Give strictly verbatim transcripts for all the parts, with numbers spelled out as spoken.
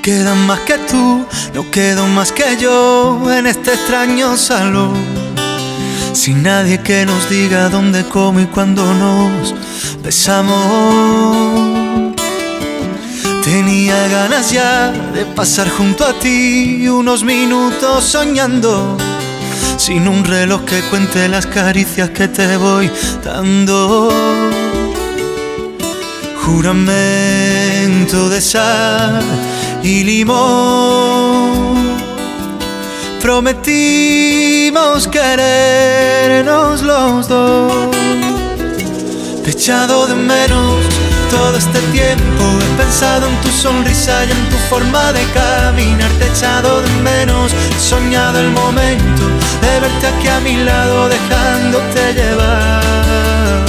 quedan más que tú, no quedo más que yo en este extraño salón, sin nadie que nos diga dónde, cómo y cuándo nos besamos. Tenía ganas ya de pasar junto a ti unos minutos soñando, sin un reloj que cuente las caricias que te voy dando. Juramento de sal y limón, prometimos querernos los dos. Te he echado de menos todo este tiempo, he pensado en tu sonrisa y en tu forma de caminar. Te he echado de menos, he soñado el momento de verte aquí a mi lado, dejándote llevar.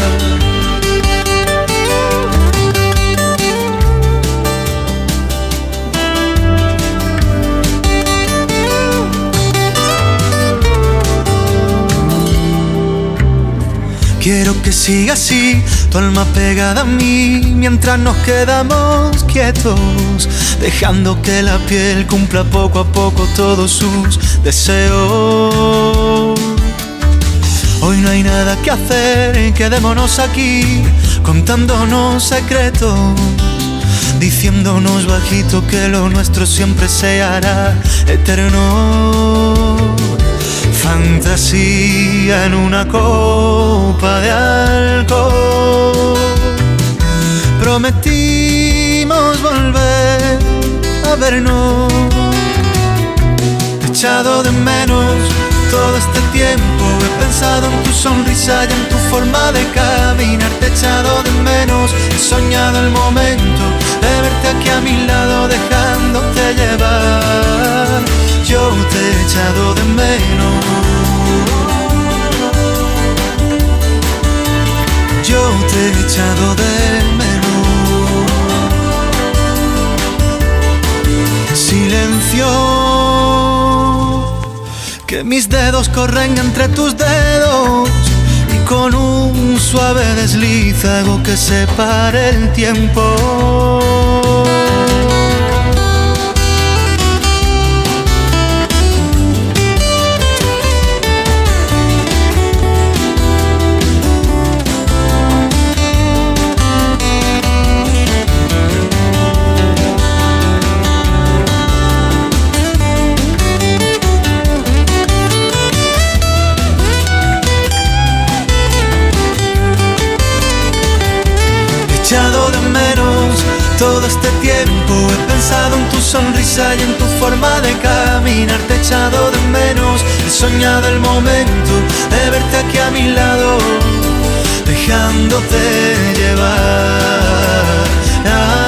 Quiero que siga así, tu alma pegada a mí, mientras nos quedamos quietos, dejando que la piel cumpla poco a poco todos sus deseos. Hoy no hay nada que hacer, quedémonos aquí, contándonos secretos, diciéndonos bajito que lo nuestro siempre se hará eterno. Fantasía en una copa de alcohol, prometimos volver a vernos. Te he echado de menos todo este tiempo, he pensado en tu sonrisa y en tu forma de caminar. Te he echado de menos, he soñado el momento de verte aquí a mi lado, dejándote llevar. Yo te he echado de menos, yo te he echado de menos. Silencio, que mis dedos corren entre tus dedos, y con un suave desliz hago que se pare el tiempo. He echado de menos todo este tiempo, he pensado en tu sonrisa y en tu forma de caminar. Te he echado de menos, he soñado el momento de verte aquí a mi lado, dejándote llevar. Ah,